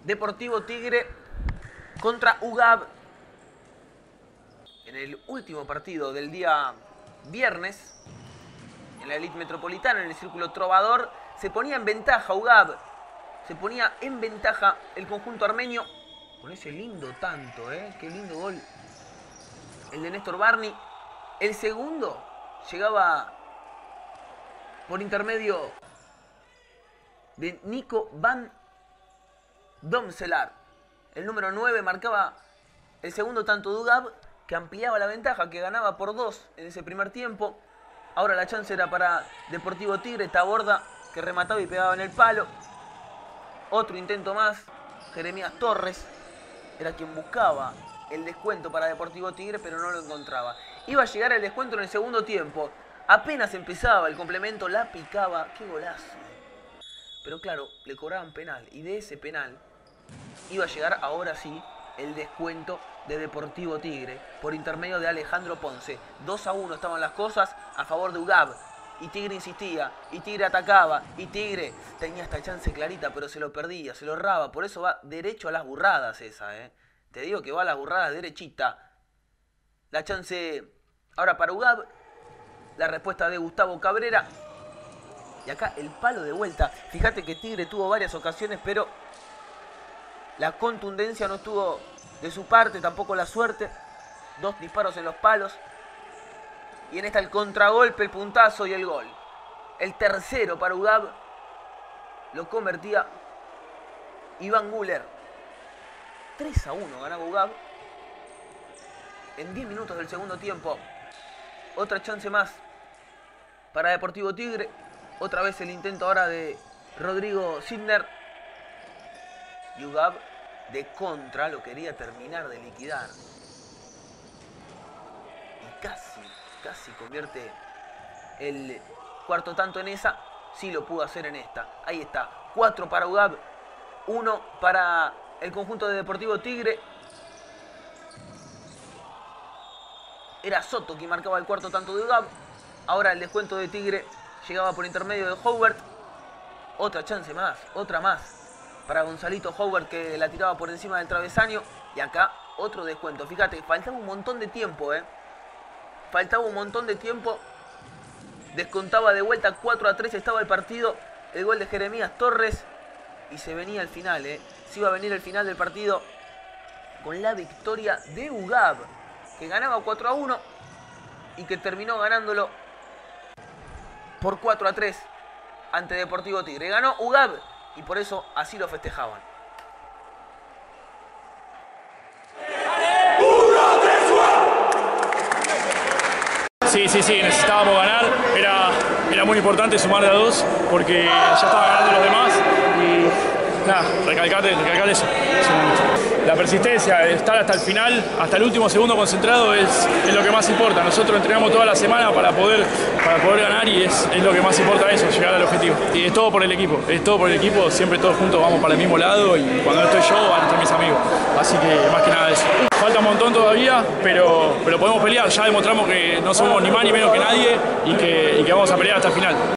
Deportivo Tigre contra UGAB en el último partido del día viernes en la Elite Metropolitana, en el Círculo Trovador. Se ponía en ventaja UGAB, se ponía en ventaja el conjunto armenio con ese lindo tanto, qué lindo gol el de Néstor Barney. El segundo llegaba por intermedio de Nico van Domselaar. El número 9 marcaba el segundo tanto de UGAB, que ampliaba la ventaja, que ganaba por 2 en ese primer tiempo. Ahora la chance era para Deportivo Tigre. Taborda, que remataba y pegaba en el palo. Otro intento más. Jeremías Torres era quien buscaba el descuento para Deportivo Tigre, pero no lo encontraba. Iba a llegar el descuento en el segundo tiempo. Apenas empezaba el complemento, la picaba. ¡Qué golazo! Pero claro, le cobraban penal. Y de ese penal iba a llegar ahora sí el descuento de Deportivo Tigre por intermedio de Alejandro Ponce. 2-1 estaban las cosas a favor de UGAB. Y Tigre insistía, y Tigre atacaba, y Tigre tenía esta chance clarita, pero se lo perdía, se lo erraba. Por eso va derecho a las burradas esa, Te digo que va a las burradas derechita. La chance ahora para UGAB. La respuesta de Gustavo Cabrera. Y acá el palo de vuelta. Fíjate que Tigre tuvo varias ocasiones, pero la contundencia no estuvo de su parte, tampoco la suerte. 2 disparos en los palos. Y en esta el contragolpe, el puntazo y el gol. El tercero para UGAB lo convertía Iván Guller. 3-1 ganaba UGAB. En 10 minutos del segundo tiempo. Otra chance más para Deportivo Tigre. Otra vez el intento ahora de Rodrigo Sidner. Y UGAB de contra lo quería terminar de liquidar. Y casi convierte el cuarto tanto en esa. Sí lo pudo hacer en esta. Ahí está. 4 para UGAB. 1 para el conjunto de Deportivo Tigre. Era Soto quien marcaba el cuarto tanto de UGAB. Ahora el descuento de Tigre llegaba por intermedio de Howard. Otra chance más, otra más para Gonzalito Howard, que la tiraba por encima del travesaño. Y acá otro descuento. Fíjate, faltaba un montón de tiempo, Faltaba un montón de tiempo. Descontaba de vuelta. 4-3 estaba el partido. El gol de Jeremías Torres. Y se venía el final, Se iba a venir el final del partido con la victoria de UGAB, que ganaba 4-1 y que terminó ganándolo por 4-3 ante Deportivo Tigre. Ganó UGAB y por eso así lo festejaban. Sí, necesitábamos ganar. Era muy importante sumar de a 2 porque ya estaban ganando los demás. Y nada, recalcar eso. La persistencia, de estar hasta el final, hasta el último segundo concentrado es lo que más importa. Nosotros entrenamos toda la semana para poder ganar y es lo que más importa eso, llegar al objetivo. Y es todo por el equipo, siempre todos juntos vamos para el mismo lado y cuando no estoy yo van a estar mis amigos. Así que más que nada eso. Falta un montón todavía, pero podemos pelear. Ya demostramos que no somos ni más ni menos que nadie y que vamos a pelear hasta el final.